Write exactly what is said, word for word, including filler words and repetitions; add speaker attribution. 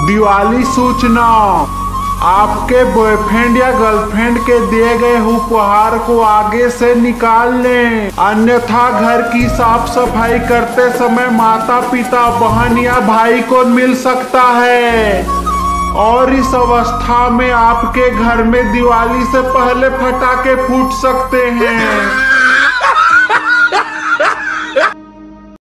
Speaker 1: दिवाली सूचना, आपके बॉयफ्रेंड या गर्लफ्रेंड के दिए गए उपहार को आगे से निकाल लें, अन्यथा घर की साफ सफाई करते समय माता पिता बहन या भाई को मिल सकता है और इस अवस्था में आपके घर में दिवाली से पहले पटाखे फूट सकते हैं।